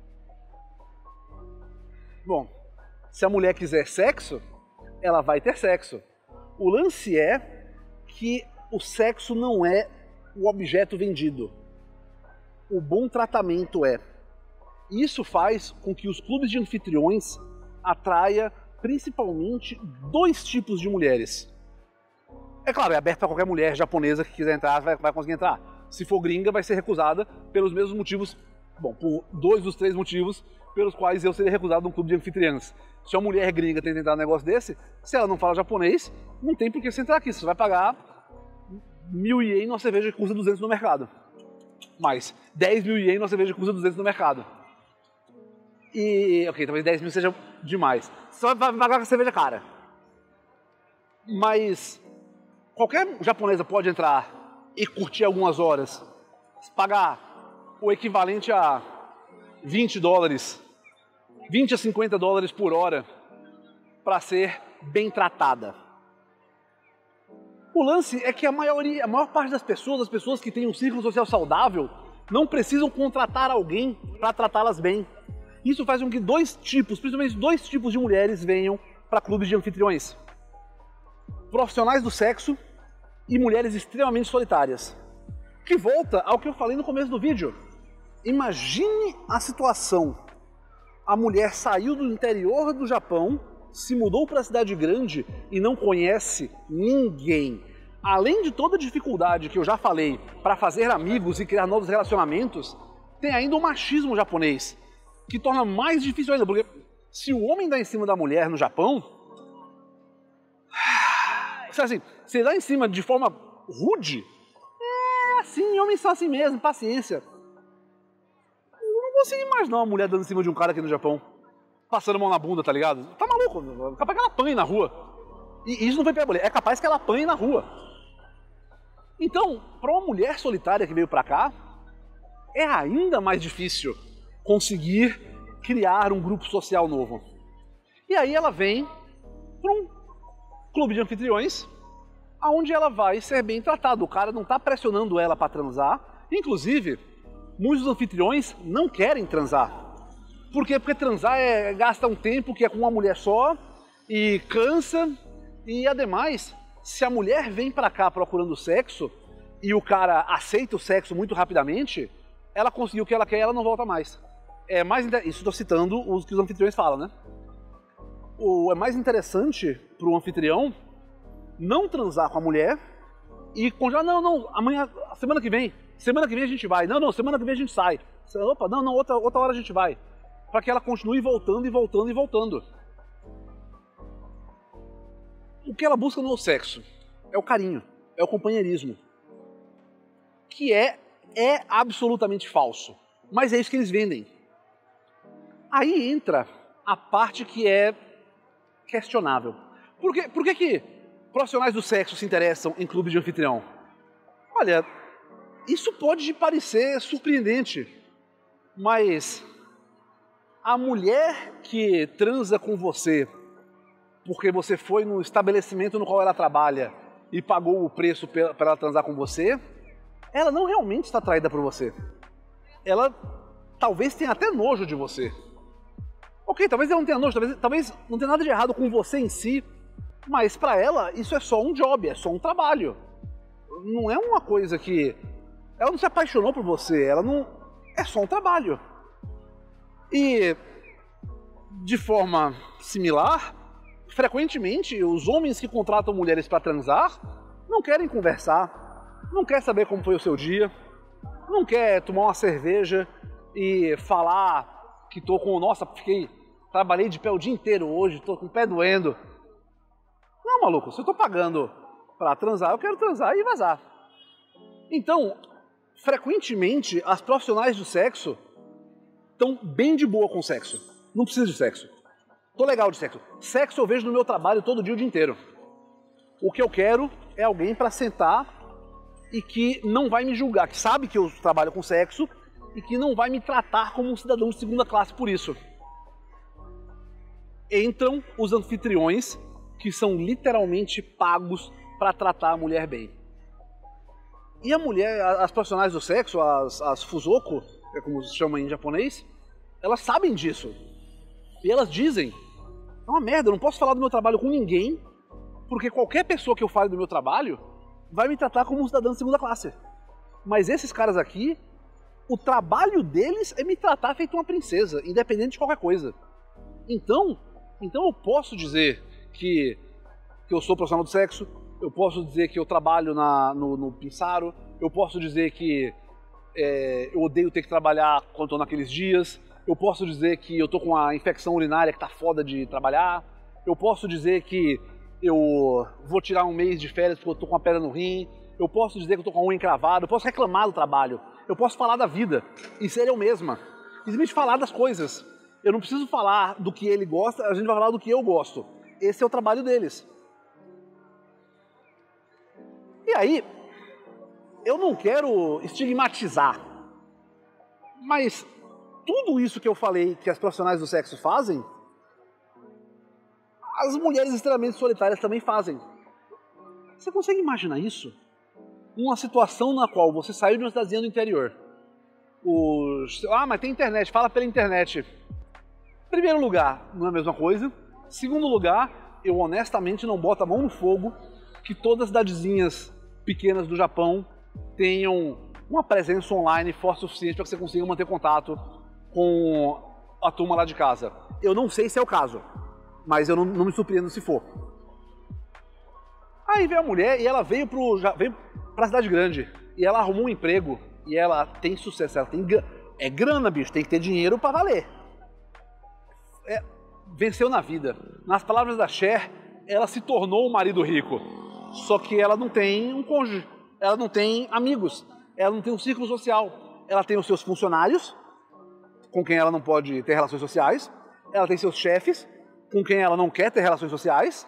[SPEAKER 1] Bom, se a mulher quiser sexo, ela vai ter sexo. O lance é que o sexo não é o objeto vendido. O bom tratamento é. Isso faz com que os clubes de anfitriões atraia principalmente dois tipos de mulheres. É claro, é aberto para qualquer mulher japonesa que quiser entrar, vai, vai conseguir entrar. Se for gringa, vai ser recusada pelos mesmos motivos, bom, por dois dos três motivos pelos quais eu seria recusado num clube de anfitriãs. Se uma mulher gringa tenta entrar num negócio desse, se ela não fala japonês, não tem por que você entrar aqui. Você vai pagar mil ien numa cerveja que custa duzentos no mercado. Mais dez mil ien numa cerveja que custa duzentos no mercado. E, ok, talvez dez mil seja demais. Você vai pagar com a cerveja cara. Mas qualquer japonesa pode entrar e curtir algumas horas, pagar o equivalente a vinte dólares, vinte a cinquenta dólares por hora para ser bem tratada. O lance é que a maioria, a maior parte das pessoas, as pessoas que têm um círculo social saudável, não precisam contratar alguém para tratá-las bem. Isso faz com que dois tipos, principalmente dois tipos de mulheres venham para clubes de anfitriões. Profissionais do sexo e mulheres extremamente solitárias. Que volta ao que eu falei no começo do vídeo. Imagine a situação. A mulher saiu do interior do Japão, se mudou para a cidade grande e não conhece ninguém. Além de toda a dificuldade que eu já falei para fazer amigos e criar novos relacionamentos, tem ainda o machismo japonês, que torna mais difícil ainda, porque se o homem dá em cima da mulher no Japão, assim, se dá em cima de forma rude, é assim, homens são assim mesmo, paciência. Eu não consigo imaginar uma mulher dando em cima de um cara aqui no Japão, passando a mão na bunda, tá ligado? Tá maluco, capaz que ela apanhe na rua. E isso não foi pra mulher, é capaz que ela apanhe na rua. Então, para uma mulher solitária que veio pra cá, é ainda mais difícil conseguir criar um grupo social novo. E aí ela vem para um clube de anfitriões, onde ela vai ser bem tratada. O cara não está pressionando ela para transar. Inclusive, muitos anfitriões não querem transar. Por quê? Porque transar é, gasta um tempo que é com uma mulher só e cansa. E ademais, se a mulher vem para cá procurando sexo e o cara aceita o sexo muito rapidamente, ela conseguiu o que ela quer e ela não volta mais. É mais inter... Isso estou citando os que os anfitriões falam, né? O... É mais interessante para o anfitrião não transar com a mulher e congelar, não, não, amanhã, semana que vem, semana que vem a gente vai, não, não, semana que vem a gente sai. Opa, não, não, outra, outra hora a gente vai. Para que ela continue voltando e voltando e voltando. O que ela busca no sexo é o carinho, é o companheirismo. Que é, é absolutamente falso. Mas é isso que eles vendem. Aí entra a parte que é questionável. Por que, por que, que profissionais do sexo se interessam em clubes de anfitrião? Olha, isso pode parecer surpreendente, mas a mulher que transa com você porque você foi no estabelecimento no qual ela trabalha e pagou o preço para ela transar com você, ela não realmente está atraída por você. Ela talvez tenha até nojo de você. Ok, talvez ela não tenha nojo, talvez, talvez não tenha nada de errado com você em si, mas para ela isso é só um job, é só um trabalho. Não é uma coisa que... Ela não se apaixonou por você, ela não... É só um trabalho. E, de forma similar, frequentemente os homens que contratam mulheres para transar não querem conversar, não quer saber como foi o seu dia, não quer tomar uma cerveja e falar que tô com... Nossa, fiquei... Trabalhei de pé o dia inteiro hoje, tô com o pé doendo. Não, maluco, se eu tô pagando pra transar, eu quero transar e vazar. Então, frequentemente, as profissionais do sexo estão bem de boa com sexo. Não precisa de sexo. Tô legal de sexo. Sexo eu vejo no meu trabalho todo dia, o dia inteiro. O que eu quero é alguém pra sentar e que não vai me julgar, que sabe que eu trabalho com sexo e que não vai me tratar como um cidadão de segunda classe por isso. Entram os anfitriões que são literalmente pagos para tratar a mulher bem. E a mulher, as profissionais do sexo, as, as fusoko, é como se chama em japonês, elas sabem disso. E elas dizem, é uma merda, eu não posso falar do meu trabalho com ninguém, porque qualquer pessoa que eu fale do meu trabalho vai me tratar como um cidadão de segunda classe. Mas esses caras aqui, o trabalho deles é me tratar feito uma princesa, independente de qualquer coisa. Então, então eu posso dizer que, que eu sou profissional do sexo, eu posso dizer que eu trabalho na, no, no Pinsaro, eu posso dizer que é, eu odeio ter que trabalhar quando estou naqueles dias, eu posso dizer que eu tô com a infecção urinária que tá foda de trabalhar, eu posso dizer que eu vou tirar um mês de férias porque eu tô com uma pedra no rim, eu posso dizer que eu tô com a unha encravada, eu posso reclamar do trabalho, eu posso falar da vida e ser eu mesma, simplesmente falar das coisas. Eu não preciso falar do que ele gosta, a gente vai falar do que eu gosto. Esse é o trabalho deles. E aí, eu não quero estigmatizar, mas tudo isso que eu falei que as profissionais do sexo fazem, as mulheres extremamente solitárias também fazem. Você consegue imaginar isso? Uma situação na qual você saiu de uma cidadezinha do interior. Os... Ah, mas tem internet, fala pela internet. Primeiro lugar, não é a mesma coisa. Segundo lugar, eu honestamente não boto a mão no fogo que todas as cidadezinhas pequenas do Japão tenham uma presença online forte o suficiente para que você consiga manter contato com a turma lá de casa. Eu não sei se é o caso, mas eu não, não me surpreendo se for. Aí veio a mulher e ela veio para veio a cidade grande e ela arrumou um emprego e ela tem sucesso, ela tem é grana, bicho, tem que ter dinheiro para valer. É, venceu na vida. Nas palavras da Cher, ela se tornou um marido rico. Só que ela não tem um cônjuge, ela não tem amigos, ela não tem um círculo social. Ela tem os seus funcionários, com quem ela não pode ter relações sociais. Ela tem seus chefes, com quem ela não quer ter relações sociais.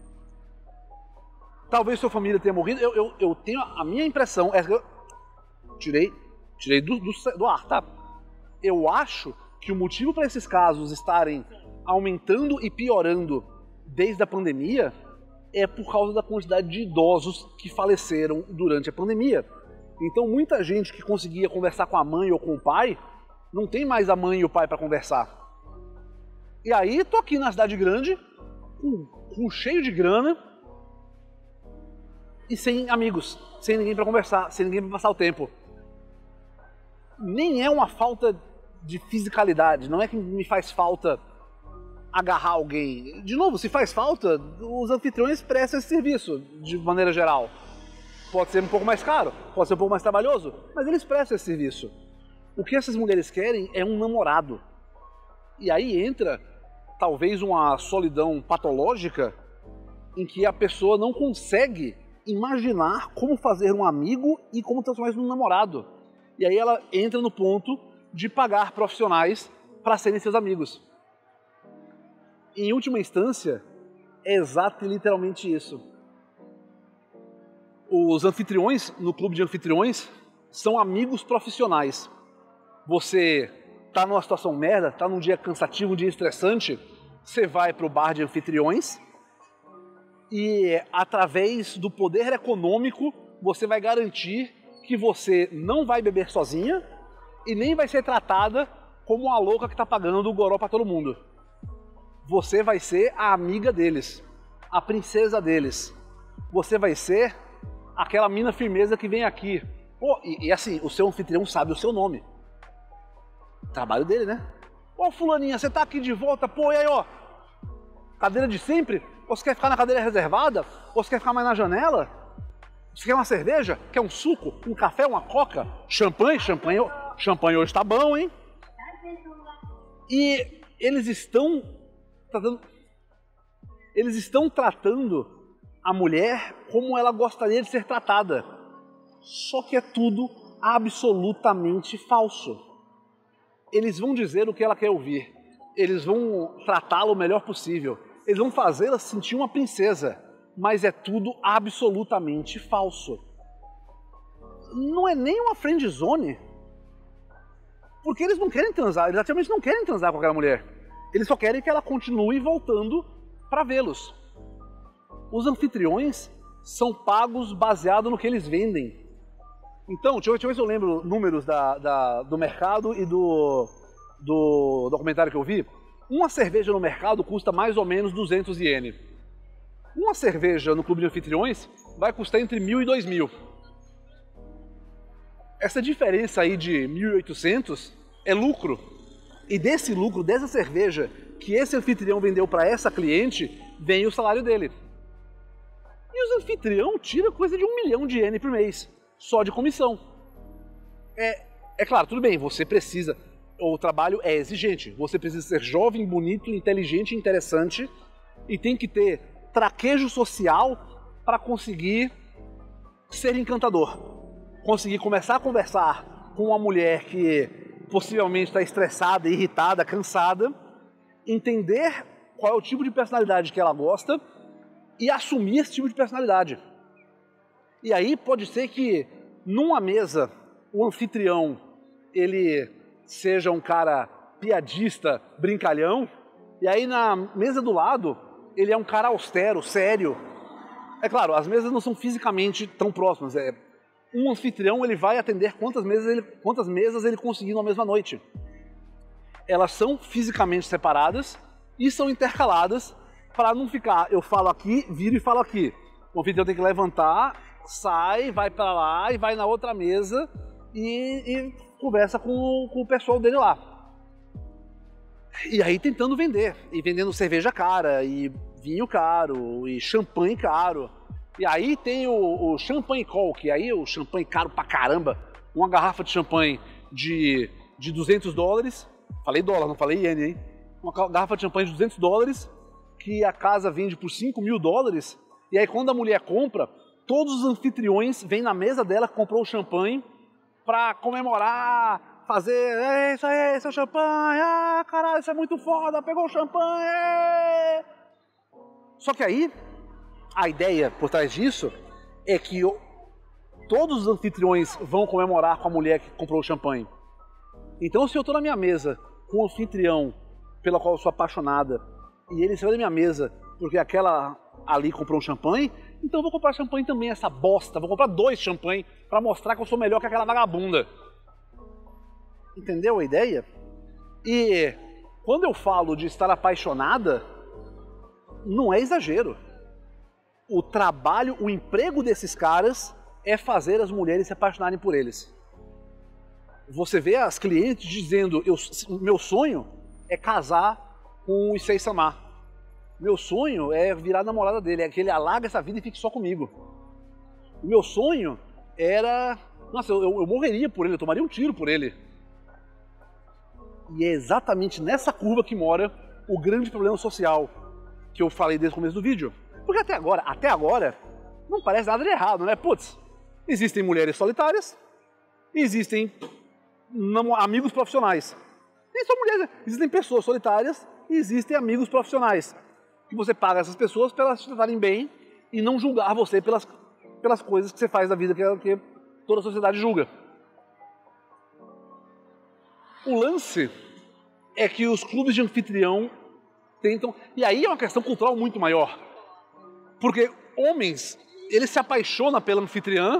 [SPEAKER 1] Talvez sua família tenha morrido. Eu, eu, eu tenho a minha impressão, é que eu tirei, tirei do, do, do ar, tá? Eu acho que o motivo para esses casos estarem aumentando e piorando desde a pandemia é por causa da quantidade de idosos que faleceram durante a pandemia. Então muita gente que conseguia conversar com a mãe ou com o pai, não tem mais a mãe e o pai para conversar. E aí tô aqui na cidade grande, com, com cheio de grana e sem amigos, sem ninguém para conversar, sem ninguém para passar o tempo. Nem é uma falta de fisicalidade, não é que me faz falta agarrar alguém. De novo, se faz falta, os anfitriões prestam esse serviço, de maneira geral. Pode ser um pouco mais caro, pode ser um pouco mais trabalhoso, mas eles prestam esse serviço. O que essas mulheres querem é um namorado. E aí entra, talvez, uma solidão patológica em que a pessoa não consegue imaginar como fazer um amigo e como transformar isso num namorado. E aí ela entra no ponto de pagar profissionais para serem seus amigos. Em última instância, é exato e literalmente isso. Os anfitriões, no clube de anfitriões, são amigos profissionais. Você tá numa situação merda, tá num dia cansativo, um dia estressante, você vai para o bar de anfitriões e, através do poder econômico, você vai garantir que você não vai beber sozinha e nem vai ser tratada como uma louca que está pagando o goró para todo mundo. Você vai ser a amiga deles, a princesa deles. Você vai ser aquela mina firmeza que vem aqui. Pô, e, e assim, o seu anfitrião sabe o seu nome. Trabalho dele, né? Ô fulaninha, você tá aqui de volta, pô, e aí, ó. Cadeira de sempre? Ou você quer ficar na cadeira reservada? Ou você quer ficar mais na janela? Você quer uma cerveja? Quer um suco? Um café? Uma coca? Champanhe? Champanhe, champanhe hoje tá bom, hein? E eles estão tratando, eles estão tratando a mulher como ela gostaria de ser tratada. Só que é tudo absolutamente falso. Eles vão dizer o que ela quer ouvir. Eles vão tratá-la o melhor possível. Eles vão fazê-la sentir uma princesa. Mas é tudo absolutamente falso. Não é nem uma friend zone. Porque eles não querem transar. Eles ativamente não querem transar com aquela mulher. Eles só querem que ela continue voltando para vê-los. Os anfitriões são pagos baseado no que eles vendem. Então, deixa eu, deixa eu ver se eu lembro números da, da, do mercado e do, do documentário que eu vi. Uma cerveja no mercado custa mais ou menos duzentos ienes. Uma cerveja no clube de anfitriões vai custar entre mil e dois mil. Essa diferença aí de mil e oitocentos é lucro. E desse lucro, dessa cerveja que esse anfitrião vendeu para essa cliente, vem o salário dele. E os anfitrião tiram coisa de um milhão de ienes por mês, só de comissão. É, é claro, tudo bem, você precisa, o trabalho é exigente, você precisa ser jovem, bonito, inteligente, interessante e tem que ter traquejo social para conseguir ser encantador. Conseguir começar a conversar com uma mulher que possivelmente está estressada, irritada, cansada, entender qual é o tipo de personalidade que ela gosta e assumir esse tipo de personalidade. E aí pode ser que numa mesa o anfitrião ele seja um cara piadista, brincalhão, e aí na mesa do lado ele é um cara austero, sério. É claro, as mesas não são fisicamente tão próximas. É, um anfitrião ele vai atender quantas mesas ele, quantas mesas ele conseguir na mesma noite. Elas são fisicamente separadas e são intercaladas para não ficar, eu falo aqui, viro e falo aqui. O anfitrião tem que levantar, sai, vai para lá e vai na outra mesa e, e conversa com, com o pessoal dele lá. E aí tentando vender, e vendendo cerveja cara, e vinho caro, e champanhe caro. E aí tem o, o champanhe call, que aí o champanhe caro pra caramba. Uma garrafa de champanhe de, de duzentos dólares, falei dólar, não falei iene, hein? Uma garrafa de champanhe de duzentos dólares, que a casa vende por cinco mil dólares, e aí quando a mulher compra, todos os anfitriões vêm na mesa dela que comprou o champanhe pra comemorar, fazer, é isso aí, esse é o champanhe, ah, caralho, isso é muito foda, pegou o champanhe. É. Só que aí, a ideia por trás disso é que eu, todos os anfitriões vão comemorar com a mulher que comprou o champanhe. Então se eu tô na minha mesa com um anfitrião pela qual eu sou apaixonada, e ele saiu da minha mesa porque aquela ali comprou um champanhe, então eu vou comprar champanhe também, essa bosta. Vou comprar dois champanhe para mostrar que eu sou melhor que aquela vagabunda. Entendeu a ideia? E quando eu falo de estar apaixonada, não é exagero. O trabalho, o emprego desses caras é fazer as mulheres se apaixonarem por eles. Você vê as clientes dizendo, eu, meu sonho é casar com o Issei Sama. Meu sonho é virar namorada dele, é que ele alaga essa vida e fique só comigo. O meu sonho era... Nossa, eu, eu morreria por ele, eu tomaria um tiro por ele. E é exatamente nessa curva que mora o grande problema social que eu falei desde o começo do vídeo. Porque até agora, até agora, não parece nada de errado, né? Putz, existem mulheres solitárias, existem amigos profissionais. Nem só mulheres, existem pessoas solitárias e existem amigos profissionais. Que você paga essas pessoas para elas te tratarem bem e não julgar você pelas, pelas coisas que você faz na vida que, que toda a sociedade julga. O lance é que os clubes de anfitrião tentam... E aí é uma questão cultural muito maior. Porque homens, eles se apaixonam pela anfitriã,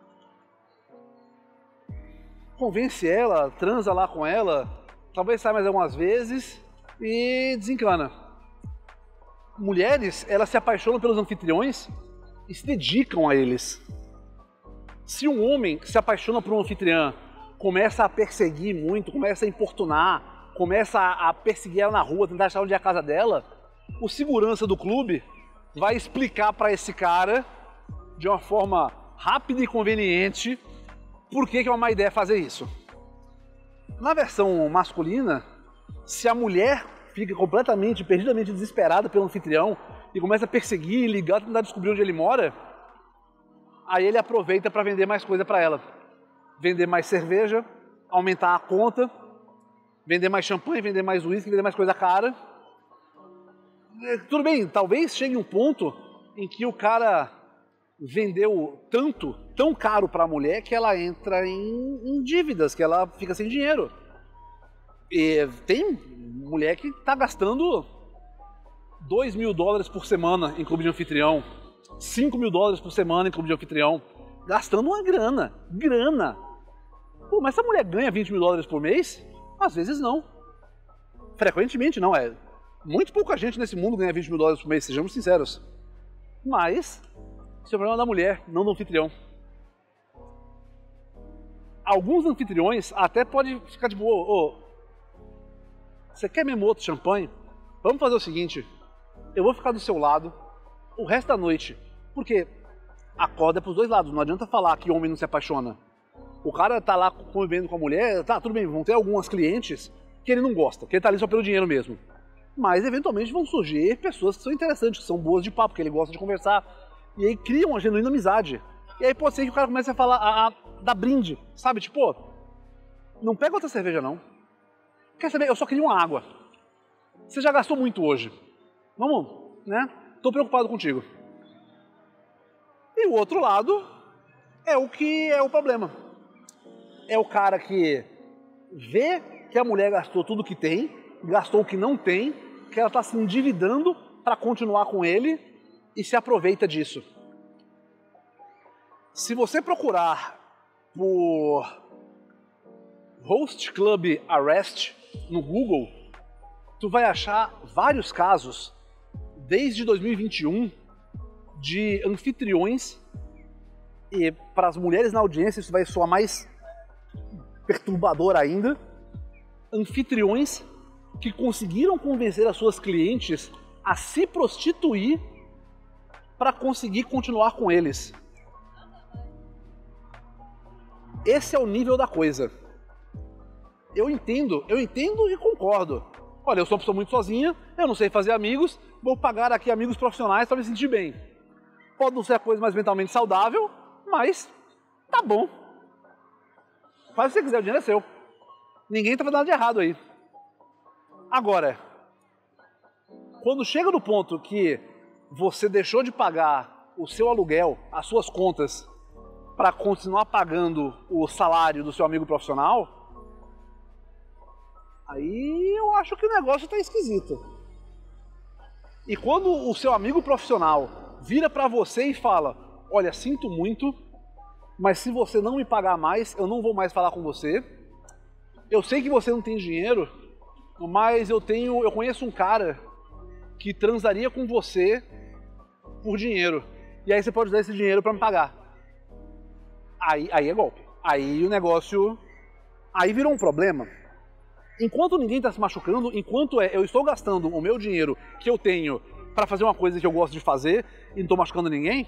[SPEAKER 1] convence ela, transa lá com ela, talvez saia mais algumas vezes e desencana. Mulheres, elas se apaixonam pelos anfitriões e se dedicam a eles. Se um homem se apaixona por um anfitriã, começa a perseguir muito, começa a importunar, começa a perseguir ela na rua, tentar achar onde é a casa dela, o segurança do clube vai explicar para esse cara, de uma forma rápida e conveniente, por que que é uma má ideia fazer isso. Na versão masculina, se a mulher fica completamente, perdidamente desesperada pelo anfitrião e começa a perseguir, ligar, tentar descobrir onde ele mora, aí ele aproveita para vender mais coisa para ela. Vender mais cerveja, aumentar a conta, vender mais champanhe, vender mais uísque, vender mais coisa cara. Tudo bem, talvez chegue um ponto em que o cara vendeu tanto, tão caro para a mulher, que ela entra em, em dívidas, que ela fica sem dinheiro. E tem mulher que está gastando dois mil dólares por semana em clube de anfitrião, cinco mil dólares por semana em clube de anfitrião, gastando uma grana, grana. Pô, mas essa mulher ganha vinte mil dólares por mês? Às vezes não. Frequentemente não, é. Muito pouca gente nesse mundo ganha vinte mil dólares por mês, sejamos sinceros. Mas, esse é o problema da mulher, não do anfitrião. Alguns anfitriões até podem ficar de boa. Ô, você quer mesmo outro champanhe? Vamos fazer o seguinte, eu vou ficar do seu lado o resto da noite. Porque a corda é pros dois lados, não adianta falar que homem não se apaixona. O cara tá lá convivendo com a mulher, tá, tudo bem, vão ter algumas clientes que ele não gosta, que ele tá ali só pelo dinheiro mesmo. Mas eventualmente vão surgir pessoas que são interessantes, que são boas de papo, que ele gosta de conversar. E aí criam uma genuína amizade. E aí pode ser que o cara comece a falar, a, a dar brinde, sabe? Tipo, não pega outra cerveja não. Quer saber? Eu só queria uma água. Você já gastou muito hoje. Vamos, né? Tô preocupado contigo. E o outro lado é o que é o problema. É o cara que vê que a mulher gastou tudo que tem, gastou o que não tem, que ela está se endividando para continuar com ele e se aproveita disso. Se você procurar por Host Club Arrest no Google, tu vai achar vários casos, desde dois mil e vinte e um, de anfitriões, e para as mulheres na audiência isso vai soar mais perturbador ainda, anfitriões que conseguiram convencer as suas clientes a se prostituir para conseguir continuar com eles. Esse é o nível da coisa. Eu entendo, eu entendo e concordo. Olha, eu sou uma pessoa muito sozinha, eu não sei fazer amigos, vou pagar aqui amigos profissionais para me sentir bem. Pode não ser a coisa mais mentalmente saudável, mas tá bom. Faz o que você quiser, o dinheiro é seu. Ninguém tá fazendo nada de errado aí. Agora, quando chega no ponto que você deixou de pagar o seu aluguel, as suas contas, para continuar pagando o salário do seu amigo profissional, aí eu acho que o negócio está esquisito. E quando o seu amigo profissional vira para você e fala, olha, sinto muito, mas se você não me pagar mais, eu não vou mais falar com você. Eu sei que você não tem dinheiro, mas eu tenho, eu conheço um cara que transaria com você por dinheiro. E aí você pode usar esse dinheiro para me pagar. Aí, aí é golpe. Aí o negócio... Aí virou um problema. Enquanto ninguém está se machucando, enquanto é, eu estou gastando o meu dinheiro que eu tenho para fazer uma coisa que eu gosto de fazer e não estou machucando ninguém,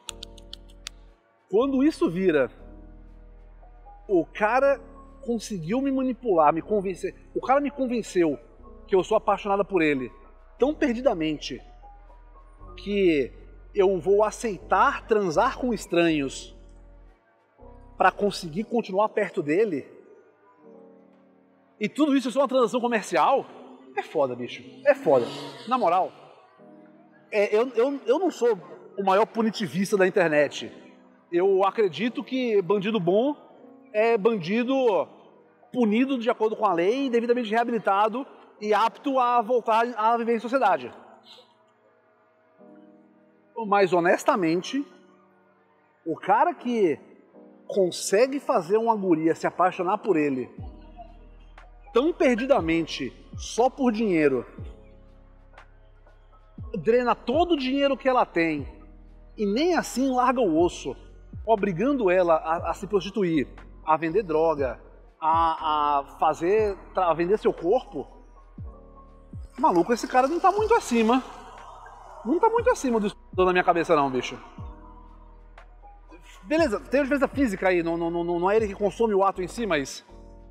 [SPEAKER 1] quando isso vira, o cara conseguiu me manipular, me convencer, o cara me convenceu que eu sou apaixonada por ele tão perdidamente que eu vou aceitar transar com estranhos para conseguir continuar perto dele, e tudo isso é só uma transação comercial, é foda, bicho, é foda. Na moral, é, eu, eu, eu não sou o maior punitivista da internet. Eu acredito que bandido bom é bandido punido de acordo com a lei, devidamente reabilitado e apto a voltar a viver em sociedade. Mas, honestamente, o cara que consegue fazer uma guria se apaixonar por ele tão perdidamente só por dinheiro, drena todo o dinheiro que ela tem e nem assim larga o osso, obrigando ela a, a se prostituir, a vender droga, a, a fazer, a vender seu corpo. Maluco, esse cara não tá muito acima. Não tá muito acima do estudante na minha cabeça não, bicho. Beleza, tem uma diferença física aí, não, não, não, não é ele que consome o ato em si, mas...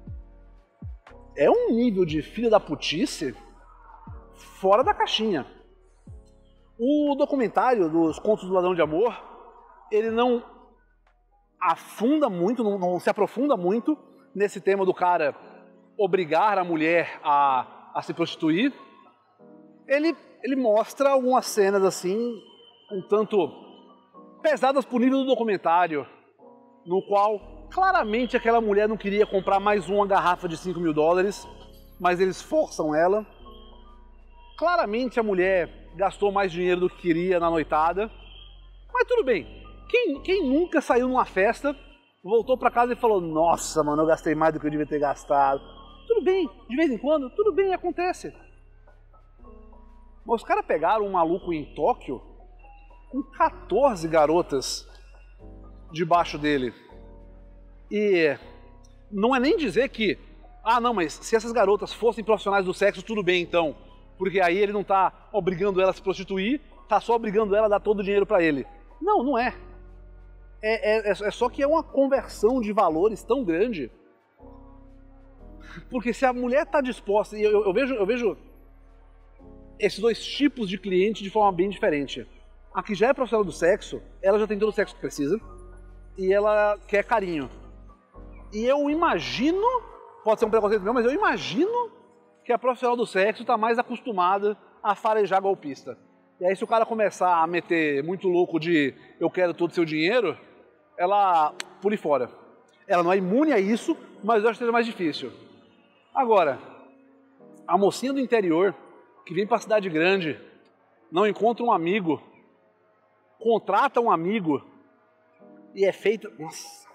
[SPEAKER 1] é um nível de filha da putice fora da caixinha. O documentário dos Contos do Ladrão de Amor, ele não afunda muito, não, não se aprofunda muito nesse tema do cara obrigar a mulher a, a se prostituir. Ele, ele mostra algumas cenas assim, um tanto pesadas por nível do documentário, no qual claramente aquela mulher não queria comprar mais uma garrafa de cinco mil dólares, mas eles forçam ela. Claramente a mulher gastou mais dinheiro do que queria na noitada, mas tudo bem. Quem, quem nunca saiu numa festa, voltou pra casa e falou: nossa, mano, eu gastei mais do que eu devia ter gastado. Tudo bem, de vez em quando, tudo bem, acontece. Mas os caras pegaram um maluco em Tóquio com quatorze garotas debaixo dele. E não é nem dizer que, ah não, mas se essas garotas fossem profissionais do sexo, tudo bem então. Porque aí ele não tá obrigando ela a se prostituir, tá só obrigando ela a dar todo o dinheiro pra ele. Não, não é. É, é, é só que é uma conversão de valores tão grande. Porque se a mulher está disposta, e eu, eu, eu, vejo, eu vejo esses dois tipos de cliente de forma bem diferente. A que já é profissional do sexo, ela já tem todo o sexo que precisa e ela quer carinho. E eu imagino, pode ser um preconceito meu, mas eu imagino que a profissional do sexo está mais acostumada a farejar golpista. E aí se o cara começar a meter muito louco de eu quero todo o seu dinheiro, ela pule fora. Ela não é imune a isso, mas eu acho que seja mais difícil. Agora, a mocinha do interior, que vem para a cidade grande, não encontra um amigo, contrata um amigo e é feita... Nossa!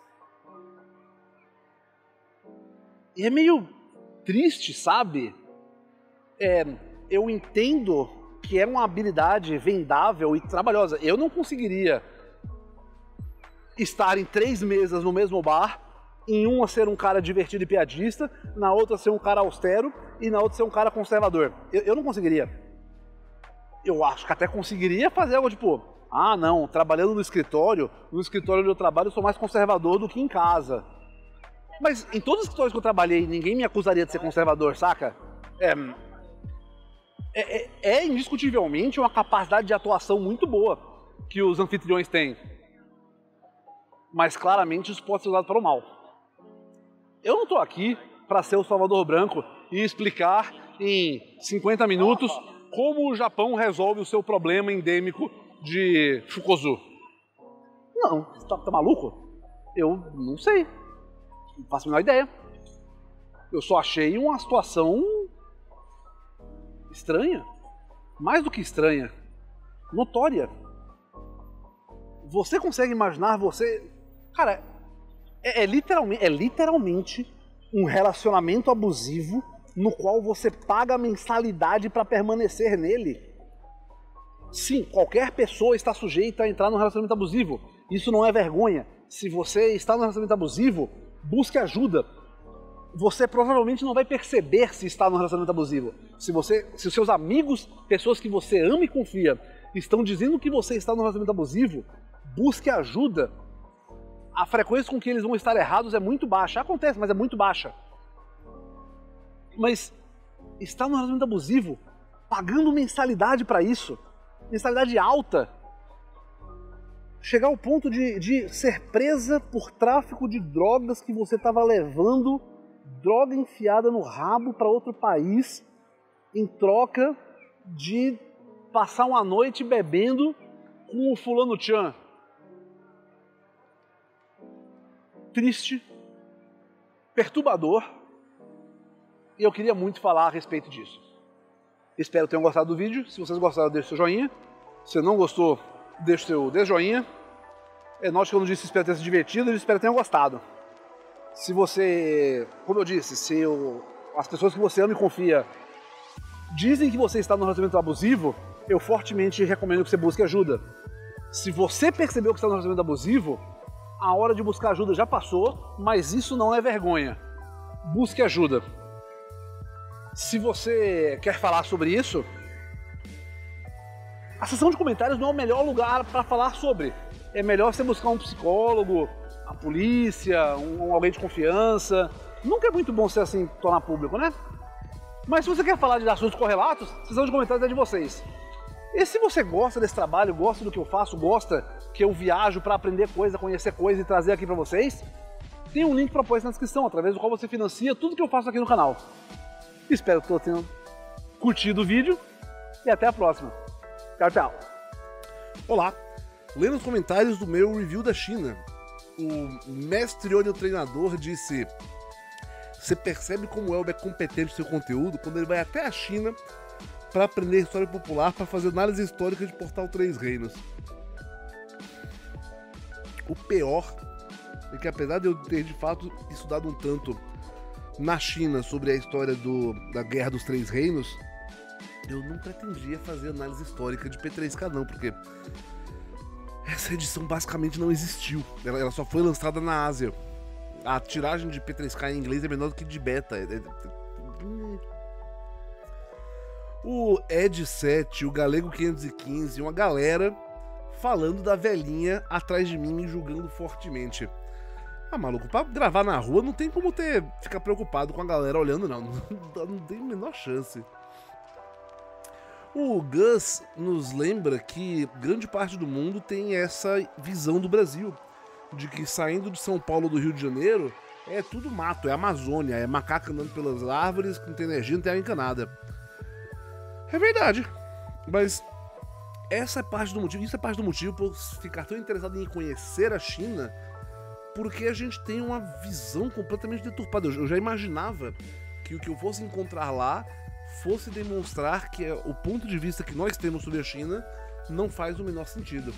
[SPEAKER 1] E é meio triste, sabe? É, eu entendo que é uma habilidade vendável e trabalhosa. Eu não conseguiria estar em três mesas no mesmo bar, em uma ser um cara divertido e piadista, na outra ser um cara austero e na outra ser um cara conservador. Eu, eu não conseguiria. Eu acho que até conseguiria fazer algo tipo, ah não, trabalhando no escritório, no escritório onde eu trabalho eu sou mais conservador do que em casa. Mas em todos os escritórios que eu trabalhei, ninguém me acusaria de ser conservador, saca? É, é, é indiscutivelmente uma capacidade de atuação muito boa que os anfitriões têm. Mas claramente isso pode ser usado para o mal. Eu não estou aqui para ser o Salvador Branco e explicar em cinquenta minutos como o Japão resolve o seu problema endêmico de Fukuzu. Não, você tá, tá maluco? Eu não sei. Não faço a menor ideia. Eu só achei uma situação estranha. Mais do que estranha. Notória. Você consegue imaginar você... Cara, é, é, literalmente, é literalmente um relacionamento abusivo no qual você paga a mensalidade para permanecer nele. Sim, qualquer pessoa está sujeita a entrar num relacionamento abusivo. Isso não é vergonha. Se você está num relacionamento abusivo, busque ajuda. Você provavelmente não vai perceber se está num relacionamento abusivo. Se, você, se os seus amigos, pessoas que você ama e confia, estão dizendo que você está num relacionamento abusivo, busque ajuda. A frequência com que eles vão estar errados é muito baixa. Acontece, mas é muito baixa. Mas estar num relacionamento abusivo, pagando mensalidade para isso, mensalidade alta, chegar ao ponto de, de ser presa por tráfico de drogas que você estava levando, droga enfiada no rabo para outro país, em troca de passar uma noite bebendo com o fulano Chan. Triste, perturbador, e eu queria muito falar a respeito disso. Espero que tenham gostado do vídeo. Se vocês gostaram, deixe seu joinha. Se não gostou, deixe seu desjoinha. É nótico que eu não disse que espero ter se divertido, eu espero que tenham gostado. Se você, como eu disse, se eu, as pessoas que você ama e confia dizem que você está num relacionamento abusivo, eu fortemente recomendo que você busque ajuda. Se você percebeu que está num relacionamento abusivo, a hora de buscar ajuda já passou, mas isso não é vergonha. Busque ajuda. Se você quer falar sobre isso, a seção de comentários não é o melhor lugar para falar sobre. É melhor você buscar um psicólogo, a polícia, um, alguém de confiança. Nunca é muito bom ser assim, tornar público, né? Mas se você quer falar de assuntos correlatos, a seção de comentários é de vocês. E se você gosta desse trabalho, gosta do que eu faço, gosta que eu viajo para aprender coisa, conhecer coisa e trazer aqui para vocês, tem um link proposto na descrição, através do qual você financia tudo que eu faço aqui no canal. Espero que todos tenham curtido o vídeo e até a próxima. Tchau, tchau.
[SPEAKER 2] Olá, lendo os comentários do meu review da China, o mestre Oni, o treinador, disse: você percebe como o Elber é competente no seu conteúdo quando ele vai até a China para aprender história popular, para fazer análise histórica de Portal Três Reinos. O pior é que, apesar de eu ter de fato estudado um tanto na China sobre a história do, da Guerra dos Três Reinos, eu não pretendia fazer análise histórica de P três K não, porque essa edição basicamente não existiu. Ela, ela só foi lançada na Ásia. A tiragem de P três K em inglês é menor do que de beta. É, é, hum. O Ed sete, o Galego quinhentos e quinze, uma galera falando da velhinha atrás de mim me julgando fortemente. Ah, maluco, pra gravar na rua não tem como ter ficar preocupado com a galera olhando, não. Não, não tem a menor chance. O Gus nos lembra que grande parte do mundo tem essa visão do Brasil, de que saindo de São Paulo ou do Rio de Janeiro é tudo mato, é Amazônia, é macaco andando pelas árvores, não tem energia, não tem água encanada. É verdade, mas essa é parte do motivo, isso é parte do motivo por ficar tão interessado em conhecer a China, porque a gente tem uma visão completamente deturpada. Eu já imaginava que o que eu fosse encontrar lá fosse demonstrar que o ponto de vista que nós temos sobre a China não faz o menor sentido.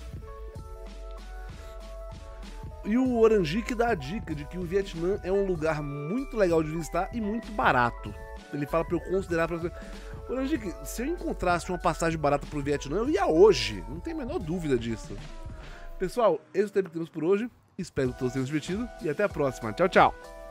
[SPEAKER 2] E o Orangique dá a dica de que o Vietnã é um lugar muito legal de visitar e muito barato. Ele fala para eu considerar pra você. Orangique, se eu encontrasse uma passagem barata pro Vietnã, eu ia hoje. Não tem a menor dúvida disso. Pessoal, esse é o tempo que temos por hoje. Espero que todos tenham se divertido e até a próxima. Tchau, tchau.